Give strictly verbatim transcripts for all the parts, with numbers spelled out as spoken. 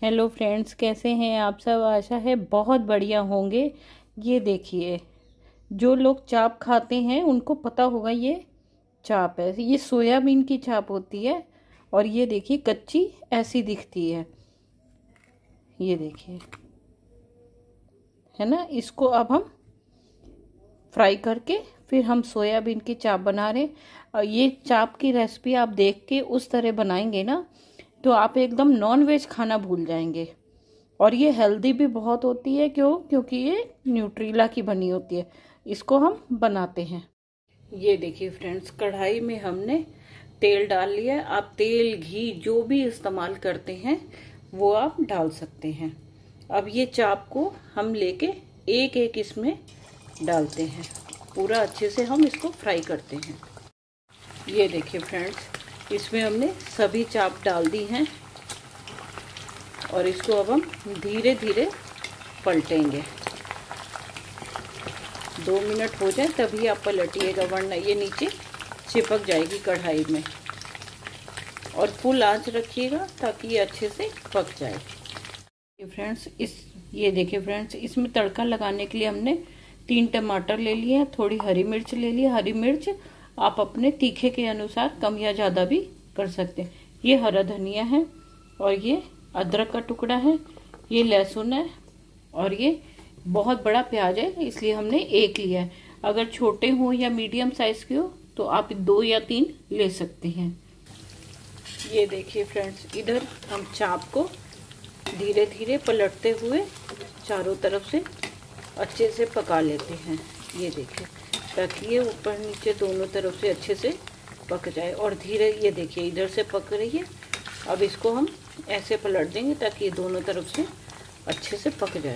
Hello friends, कैसे हैं आप सब। आशा है बहुत बढ़िया होंगे। ये देखिए, जो लोग चाप खाते हैं उनको पता होगा ये चाप है। ये सोयाबीन की चाप होती है और ये देखिए कच्ची ऐसी दिखती है। ये देखिए, है ना। इसको अब हम फ्राई करके फिर हम सोयाबीन की चाप बना रहे हैं। और ये चाप की रेसिपी आप देख के उस तरह बनाएंगे ना तो आप एकदम नॉन वेज खाना भूल जाएंगे। और ये हेल्दी भी बहुत होती है। क्यों? क्योंकि ये न्यूट्रीला की बनी होती है। इसको हम बनाते हैं। ये देखिए फ्रेंड्स, कढ़ाई में हमने तेल डाल लिया है। आप तेल घी जो भी इस्तेमाल करते हैं वो आप डाल सकते हैं। अब ये चाप को हम लेके एक एक इसमें डालते हैं। पूरा अच्छे से हम इसको फ्राई करते हैं। ये देखिए फ्रेंड्स, इसमें हमने सभी चाप डाल दी हैं और इसको अब हम धीरे धीरे पलटेंगे। दो मिनट हो जाए तभी आप पलटिएगा, वरना ये नीचे चिपक जाएगी कढ़ाई में। और फुल आंच रखिएगा ताकि ये अच्छे से पक जाए। ये फ्रेंड्स इस ये देखिए फ्रेंड्स, इसमें तड़का लगाने के लिए हमने तीन टमाटर ले लिए हैं, थोड़ी हरी मिर्च ले ली। हरी मिर्च आप अपने तीखे के अनुसार कम या ज़्यादा भी कर सकते हैं। ये हरा धनिया है और ये अदरक का टुकड़ा है, ये लहसुन है और ये बहुत बड़ा प्याज है, इसलिए हमने एक लिया है। अगर छोटे हो या मीडियम साइज के हो तो आप दो या तीन ले सकते हैं। ये देखिए फ्रेंड्स, इधर हम चाप को धीरे धीरे पलटते हुए चारों तरफ से अच्छे से पका लेते हैं। ये देखिए, ताकि ये ऊपर नीचे दोनों तरफ से अच्छे से पक जाए। और धीरे, ये देखिए इधर से पक रही है। अब इसको हम ऐसे पलट देंगे ताकि ये दोनों तरफ से अच्छे से पक जाए।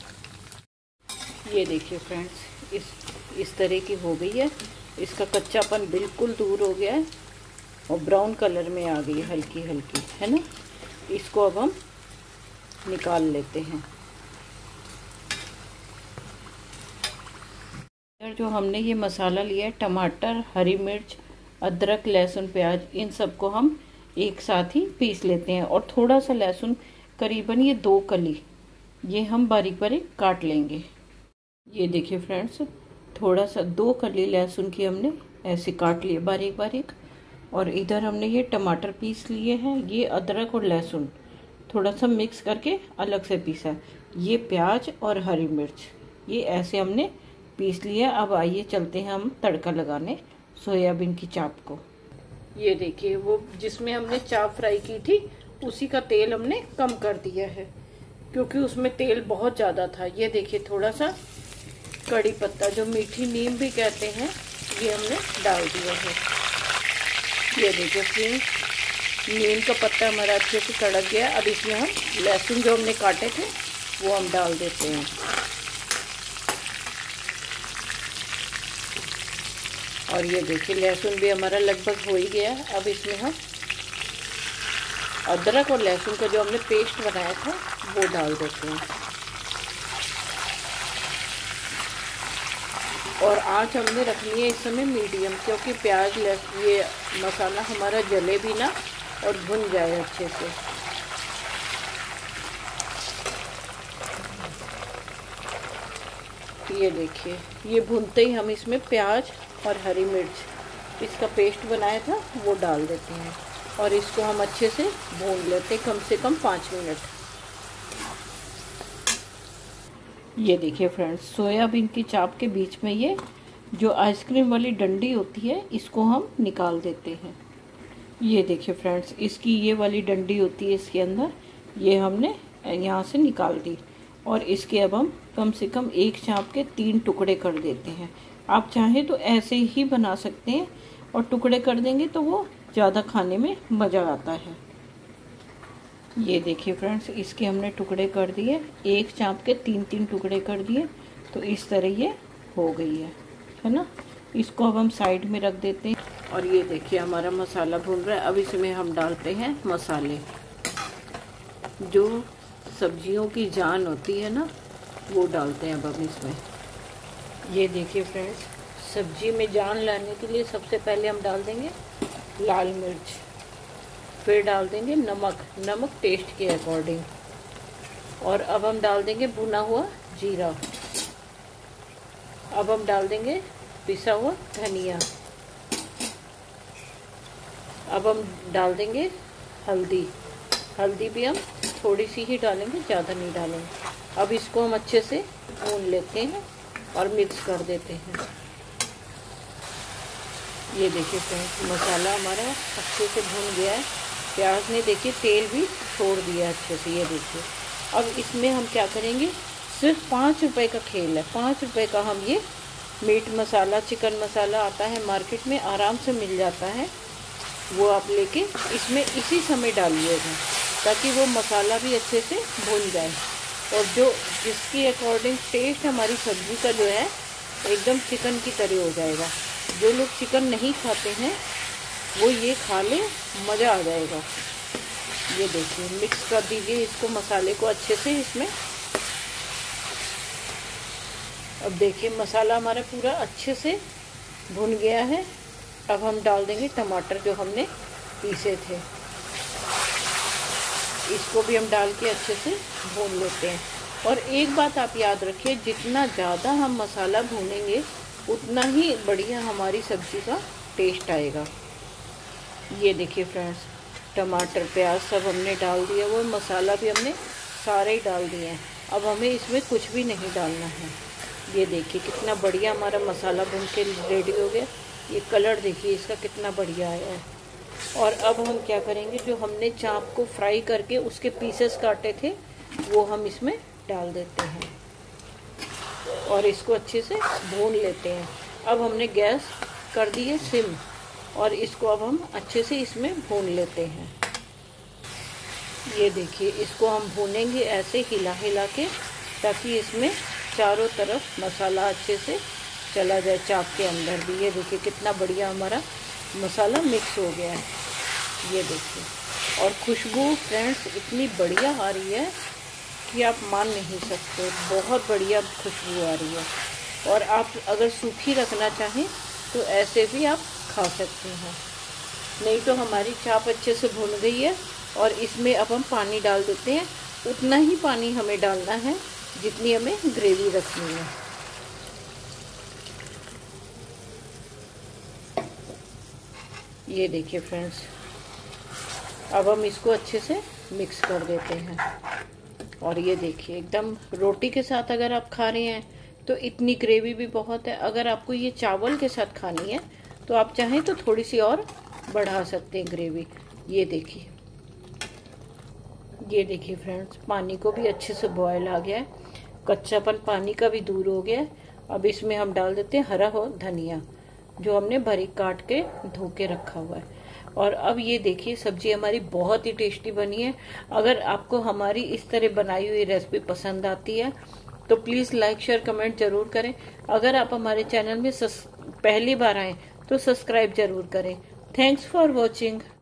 ये देखिए फ्रेंड्स, इस इस तरह की हो गई है। इसका कच्चापन बिल्कुल दूर हो गया है और ब्राउन कलर में आ गई है, हल्की हल्की, है ना। इसको अब हम निकाल लेते हैं। जो हमने ये मसाला लिया है, टमाटर, हरी मिर्च, अदरक, लहसुन, प्याज, इन सबको हम एक साथ ही पीस लेते हैं। और थोड़ा सा लहसुन, करीबन ये दो कली, ये हम बारीक बारीक काट लेंगे। ये देखिए फ्रेंड्स, थोड़ा सा दो कली लहसुन की हमने ऐसे काट लिए बारीक बारीक। और इधर हमने ये टमाटर पीस लिए हैं। ये अदरक और लहसुन थोड़ा सा मिक्स करके अलग से पीसा है। ये प्याज और हरी मिर्च, ये ऐसे हमने पीस लिया। अब आइए चलते हैं हम तड़का लगाने सोयाबीन की चाप को। ये देखिए, वो जिसमें हमने चाप फ्राई की थी उसी का तेल हमने कम कर दिया है, क्योंकि उसमें तेल बहुत ज़्यादा था। ये देखिए, थोड़ा सा कड़ी पत्ता, जो मीठी नीम भी कहते हैं, ये हमने डाल दिया है। ये देखिए फ्रेंड्स, नीम का पत्ता हमारा अच्छे से कड़क गया। अब इसमें हम लहसुन जो हमने काटे थे वो हम डाल देते हैं। और ये देखिए, लहसुन भी हमारा लगभग हो ही गया है। अब इसमें हम अदरक और लहसुन का जो हमने पेस्ट बनाया था वो डाल देते हैं। और आंच हमने रखनी है इस समय मीडियम, क्योंकि प्याज ये मसाला हमारा जले भी ना और भुन जाए अच्छे से। ये देखिए, ये भुनते ही हम इसमें प्याज और हरी मिर्च, इसका पेस्ट बनाया था वो डाल देते हैं। और इसको हम अच्छे से भून लेते हैं, कम से कम पाँच मिनट। ये देखिए फ्रेंड्स, सोयाबीन की चाप के बीच में ये जो आइसक्रीम वाली डंडी होती है इसको हम निकाल देते हैं। ये देखिए फ्रेंड्स, इसकी ये वाली डंडी होती है इसके अंदर, ये हमने यहाँ से निकाल दी। और इसके अब हम कम से कम एक चाप के तीन टुकड़े कर देते हैं। आप चाहें तो ऐसे ही बना सकते हैं और टुकड़े कर देंगे तो वो ज़्यादा खाने में मज़ा आता है। ये देखिए फ्रेंड्स, इसके हमने टुकड़े कर दिए, एक चाप के तीन तीन टुकड़े कर दिए। तो इस तरह ये हो गई है, है ना। इसको अब हम साइड में रख देते हैं। और ये देखिए, हमारा मसाला भून रहा है। अब इसमें हम डालते हैं मसाले, जो सब्जियों की जान होती है ना, वो डालते हैं अब हम इसमें। ये देखिए फ्रेंड्स, सब्जी में जान लाने के लिए सबसे पहले हम डाल देंगे लाल मिर्च, फिर डाल देंगे नमक, नमक टेस्ट के अकॉर्डिंग। और अब हम डाल देंगे भुना हुआ जीरा। अब हम डाल देंगे पिसा हुआ धनिया। अब हम डाल देंगे हल्दी। हल्दी भी हम थोड़ी सी ही डालेंगे, ज़्यादा नहीं डालेंगे। अब इसको हम अच्छे से भून लेते हैं और मिक्स कर देते हैं। ये देखिए फ्रेंड्स, मसाला हमारा अच्छे से भून गया है। प्याज ने देखिए तेल भी छोड़ दिया अच्छे से। ये देखिए, अब इसमें हम क्या करेंगे, सिर्फ पाँच रुपए का खेल है। पाँच रुपए का हम ये मीट मसाला, चिकन मसाला आता है मार्केट में, आराम से मिल जाता है। वो आप लेके इसमें इसी समय डालिएगा ताकि वो मसाला भी अच्छे से भून जाए। और जो जिसकी अकॉर्डिंग टेस्ट हमारी सब्ज़ी का जो है एकदम चिकन की तरह हो जाएगा। जो लोग चिकन नहीं खाते हैं वो ये खा ले, मज़ा आ जाएगा। ये देखिए, मिक्स कर दीजिए इसको, मसाले को अच्छे से इसमें। अब देखिए मसाला हमारा पूरा अच्छे से भुन गया है। अब हम डाल देंगे टमाटर जो हमने पीसे थे। इसको भी हम डाल के अच्छे से भून लेते हैं। और एक बात आप याद रखिए, जितना ज़्यादा हम मसाला भूनेंगे उतना ही बढ़िया हमारी सब्ज़ी का टेस्ट आएगा। ये देखिए फ्रेंड्स, टमाटर प्याज सब हमने डाल दिया, वो मसाला भी हमने सारे ही डाल दिए हैं। अब हमें इसमें कुछ भी नहीं डालना है। ये देखिए कितना बढ़िया हमारा मसाला भून के रेडी हो गया। ये कलर देखिए इसका कितना बढ़िया आया है। और अब हम क्या करेंगे, जो हमने चाप को फ्राई करके उसके पीसेस काटे थे वो हम इसमें डाल देते हैं और इसको अच्छे से भून लेते हैं। अब हमने गैस कर दी है सिम और इसको अब हम अच्छे से इसमें भून लेते हैं। ये देखिए, इसको हम भूनेंगे ऐसे हिला हिला के ताकि इसमें चारों तरफ मसाला अच्छे से चला जाए, चाप के अंदर भी। ये देखिए कितना बढ़िया हमारा मसाला मिक्स हो गया है। ये देखिए, और खुशबू फ्रेंड्स इतनी बढ़िया आ रही है कि आप मान नहीं सकते, बहुत बढ़िया खुशबू आ रही है। और आप अगर सूखी रखना चाहें तो ऐसे भी आप खा सकते हैं। नहीं तो हमारी चाप अच्छे से भुन गई है और इसमें अब हम पानी डाल देते हैं। उतना ही पानी हमें डालना है जितनी हमें ग्रेवी रखनी है। ये देखिए फ्रेंड्स, अब हम इसको अच्छे से मिक्स कर देते हैं। और ये देखिए, एकदम रोटी के साथ अगर आप खा रहे हैं तो इतनी ग्रेवी भी बहुत है। अगर आपको ये चावल के साथ खानी है तो आप चाहें तो थोड़ी सी और बढ़ा सकते हैं ग्रेवी। ये देखिए, ये देखिए फ्रेंड्स, पानी को भी अच्छे से बॉयल आ गया है, कच्चापन पानी का भी दूर हो गया है। अब इसमें हम डाल देते हैं हरा हो धनिया जो हमने बारीक काट के धो के रखा हुआ है। और अब ये देखिए, सब्जी हमारी बहुत ही टेस्टी बनी है। अगर आपको हमारी इस तरह बनाई हुई रेसिपी पसंद आती है तो प्लीज़ लाइक शेयर कमेंट जरूर करें। अगर आप हमारे चैनल में पहली बार आए तो सब्सक्राइब जरूर करें। Thanks for watching.